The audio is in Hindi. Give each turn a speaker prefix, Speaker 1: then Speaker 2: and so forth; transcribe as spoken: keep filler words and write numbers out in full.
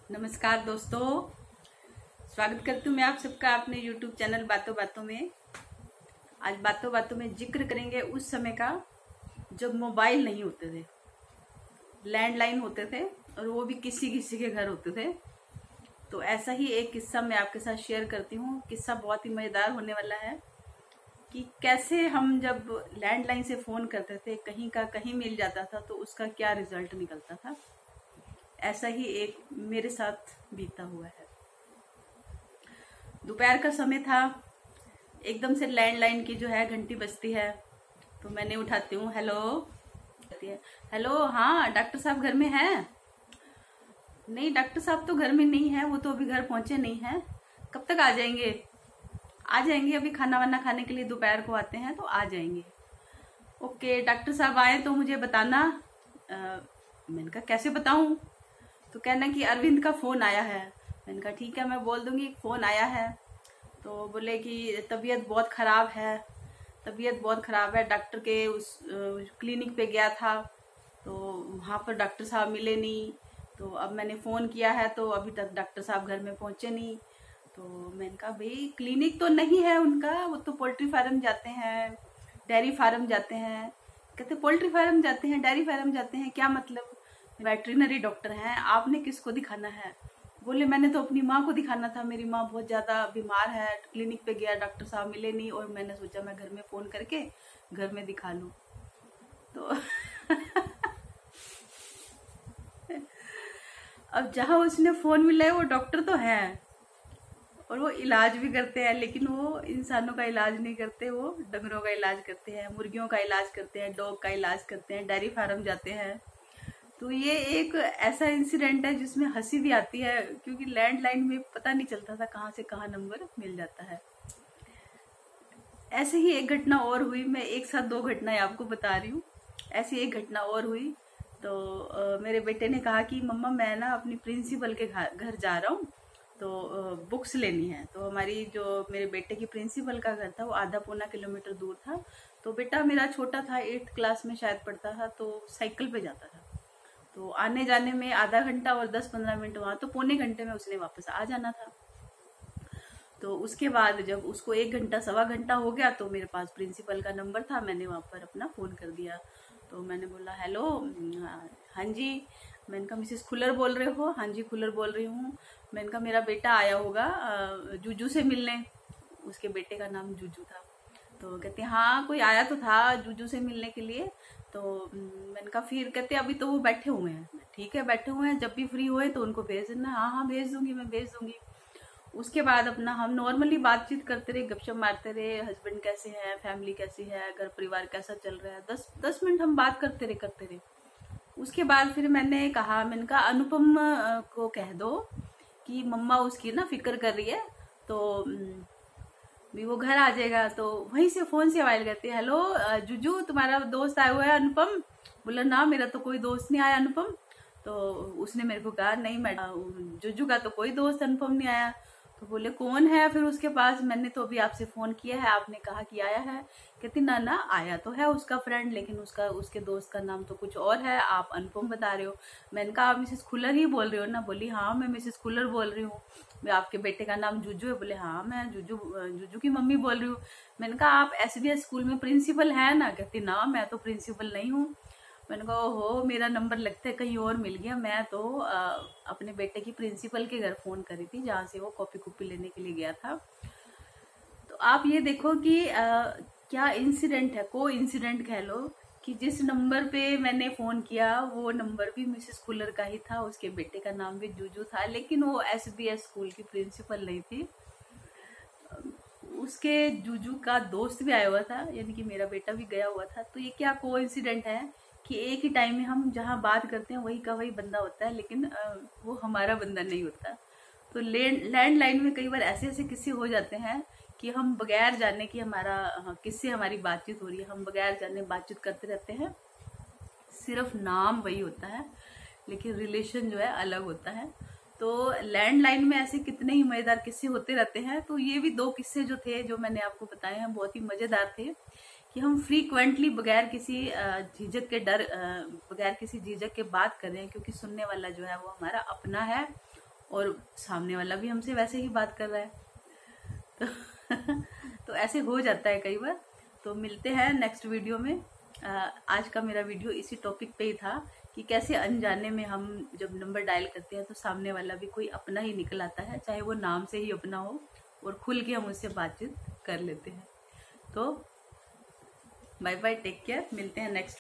Speaker 1: नमस्कार दोस्तों, स्वागत करती हूँ मैं आप सबका अपने यूट्यूब चैनल बातों बातों में। आज बातों बातों में जिक्र करेंगे उस समय का जब मोबाइल नहीं होते थे, लैंडलाइन होते थे और वो भी किसी किसी के घर होते थे। तो ऐसा ही एक किस्सा मैं आपके साथ शेयर करती हूँ। किस्सा बहुत ही मज़ेदार होने वाला है कि कैसे हम जब लैंडलाइन से फ़ोन करते थे, कहीं का कहीं मिल जाता था तो उसका क्या रिजल्ट निकलता था। ऐसा ही एक मेरे साथ बीता हुआ है। दोपहर का समय था, एकदम से लैंडलाइन की जो है घंटी बजती है तो मैंने उठाती हूँ। हेलो हेलो हाँ डॉक्टर साहब घर में हैं? नहीं डॉक्टर साहब तो घर में नहीं है, वो तो अभी घर पहुंचे नहीं हैं। कब तक आ जाएंगे? आ जाएंगे, अभी खाना वाना खाने के लिए दोपहर को आते हैं तो आ जाएंगे। ओके डॉक्टर साहब आए तो मुझे बताना। आ, मैंने कहा कैसे बताऊं? तो कहना कि अरविंद का फ़ोन आया है। मैंने कहा ठीक है मैं बोल दूंगी फ़ोन आया है। तो बोले कि तबीयत बहुत ख़राब है, तबीयत बहुत ख़राब है, डॉक्टर के उस क्लिनिक पे गया था तो वहाँ पर डॉक्टर साहब मिले नहीं। तो अब मैंने फ़ोन किया है तो अभी तक डॉक्टर साहब घर में पहुँचे नहीं। तो मैंने कहा भाई क्लिनिक तो नहीं है उनका, वो तो पोल्ट्री फार्म जाते हैं, डेयरी फार्म जाते हैं। कहते पोल्ट्री फार्म जाते हैं, डेयरी फार्म जाते हैं, क्या मतलब? वेटरिनरी डॉक्टर हैं, आपने किसको दिखाना है? बोले मैंने तो अपनी माँ को दिखाना था, मेरी माँ बहुत ज़्यादा बीमार है, क्लिनिक पे गया, डॉक्टर साहब मिले नहीं और मैंने सोचा मैं घर में फ़ोन करके घर में दिखा लूँ। तो अब जहाँ उसने फ़ोन मिला है वो डॉक्टर तो है और वो इलाज भी करते हैं, लेकिन वो इंसानों का इलाज नहीं करते, वो डंगरों का इलाज करते हैं, मुर्गियों का इलाज करते हैं, डॉग का इलाज करते हैं, डेयरी फार्म जाते हैं। तो ये एक ऐसा इंसिडेंट है जिसमें हंसी भी आती है, क्योंकि लैंडलाइन में पता नहीं चलता था कहाँ से कहाँ नंबर मिल जाता है। ऐसे ही एक घटना और हुई, मैं एक साथ दो घटनाएं आपको बता रही हूँ। ऐसी एक घटना और हुई तो आ, मेरे बेटे ने कहा कि मम्मा मैं ना अपनी प्रिंसिपल के घर जा रहा हूँ तो आ, बुक्स लेनी है। तो हमारी जो मेरे बेटे की प्रिंसिपल का घर था वो आधा पौना किलोमीटर दूर था। तो बेटा मेरा छोटा था, एट्थ क्लास में शायद पढ़ता था, तो साइकिल पे जाता था। तो आने जाने में आधा घंटा और दस पंद्रह मिनट वहाँ, तो पौने घंटे में उसने वापस आ जाना था। तो उसके बाद जब उसको एक घंटा सवा घंटा हो गया तो मेरे पास प्रिंसिपल का नंबर था, मैंने वहाँ पर अपना फ़ोन कर दिया। तो मैंने बोला हेलो, हाँ जी। मैंने कहा मिसेस खुल्लर बोल रहे हो? हाँ जी खुल्लर बोल रही हूँ। मैंने कहा मेरा बेटा आया होगा जूजू से मिलने, उसके बेटे का नाम जूजू था। तो कहते हाँ कोई आया तो था जूजू से मिलने के लिए। तो मैंने कहा फिर? कहते अभी तो वो बैठे हुए हैं। ठीक है बैठे हुए हैं, जब भी फ्री हुए तो उनको भेज देना। हाँ हाँ भेज दूंगी, मैं भेज दूंगी। उसके बाद अपना हम नॉर्मली बातचीत करते रहे, गपशप मारते रहे, हस्बैंड कैसे हैं, फैमिली कैसी है, घर परिवार कैसा चल रहा है, दस दस मिनट हम बात करते रहे करते रहे। उसके बाद फिर मैंने कहा, मैंने कहा अनुपम को कह दो कि मम्मा उसकी ना फिक्र कर रही है तो भी वो घर आ जाएगा। तो वहीं से फोन से आवाज करती है, हेलो जुजू तुम्हारा दोस्त आया हुआ है अनुपम? बोला ना मेरा तो कोई दोस्त नहीं आया अनुपम। तो उसने मेरे को कहा नहीं मैडम जुजू का तो कोई दोस्त अनुपम नहीं आया। तो बोले कौन है फिर उसके पास? मैंने तो अभी आपसे फोन किया है, आपने कहा कि आया है। कहती ना ना आया तो है उसका फ्रेंड, लेकिन उसका उसके दोस्त का नाम तो कुछ और है, आप अनुपम बता रहे हो। मैंने कहा आप मिसेस खुल्लर ही बोल रहे हो ना? बोली हाँ मैं मिसेस खुल्लर बोल रही हूँ। मैं आपके बेटे का नाम जूजू है? बोले हाँ मैं जूजू जूजू की मम्मी बोल रही हूँ। मैंने कहा आप एस बी एस स्कूल में प्रिंसिपल है ना? कहती ना मैं तो प्रिंसिपल नहीं हूँ। मैंने कहा ओहो मेरा नंबर लगता है कहीं और मिल गया, मैं तो आ, अपने बेटे की प्रिंसिपल के घर फ़ोन करी थी जहाँ से वो कॉपी कॉपी लेने के लिए गया था। तो आप ये देखो कि आ, क्या इंसिडेंट है, को इंसिडेंट कह लो कि जिस नंबर पे मैंने फ़ोन किया वो नंबर भी मिसेस खुल्लर का ही था, उसके बेटे का नाम भी जूजू था, लेकिन वो एस बी एस स्कूल की प्रिंसिपल नहीं थी। उसके जूजू का दोस्त भी आया हुआ था, यानी कि मेरा बेटा भी गया हुआ था। तो ये क्या को इंसिडेंट है कि एक ही टाइम में हम जहाँ बात करते हैं वही का वही बंदा होता है, लेकिन वो हमारा बंदा नहीं होता। तो लैंड लैंडलाइन में कई बार ऐसे ऐसे किस्से हो जाते हैं कि हम बगैर जाने कि हमारा किससे हमारी बातचीत हो रही है, हम बगैर जाने बातचीत करते रहते हैं। सिर्फ नाम वही होता है लेकिन रिलेशन जो है अलग होता है। तो लैंडलाइन में ऐसे कितने ही मज़ेदार किस्से होते रहते हैं। तो ये भी दो किस्से जो थे जो मैंने आपको बताए हैं बहुत ही मज़ेदार थे कि हम फ्रीक्वेंटली बगैर किसी झिझक के डर बगैर किसी झिझक के बात कर रहे हैं, क्योंकि सुनने वाला जो है वो हमारा अपना है और सामने वाला भी हमसे वैसे ही बात कर रहा है। तो, तो ऐसे हो जाता है कई बार। तो मिलते हैं नेक्स्ट वीडियो में। आज का मेरा वीडियो इसी टॉपिक पे ही था कि कैसे अनजाने में हम जब नंबर डायल करते हैं तो सामने वाला भी कोई अपना ही निकल आता है, चाहे वो नाम से ही अपना हो, और खुल के हम उससे बातचीत कर लेते हैं। तो बाय बाय, टेक केयर, मिलते हैं नेक्स्ट